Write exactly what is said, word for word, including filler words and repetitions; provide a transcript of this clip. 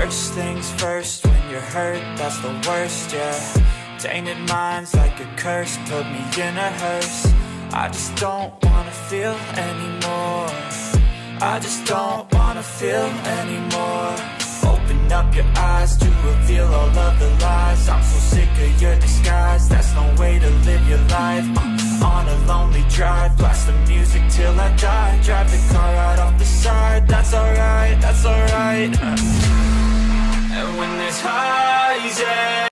First things first, when you're hurt, that's the worst, yeah. Tainted minds like a curse, put me in a hearse. I just don't wanna feel anymore. I just don't wanna feel anymore. Open up your eyes to reveal all of the lies. I'm so sick of your disguise, that's no way to live your life. I'm on a lonely drive, blast the music till I die. Drive the car right off the side, that's alright, that's alright. And when there's highs, yeah,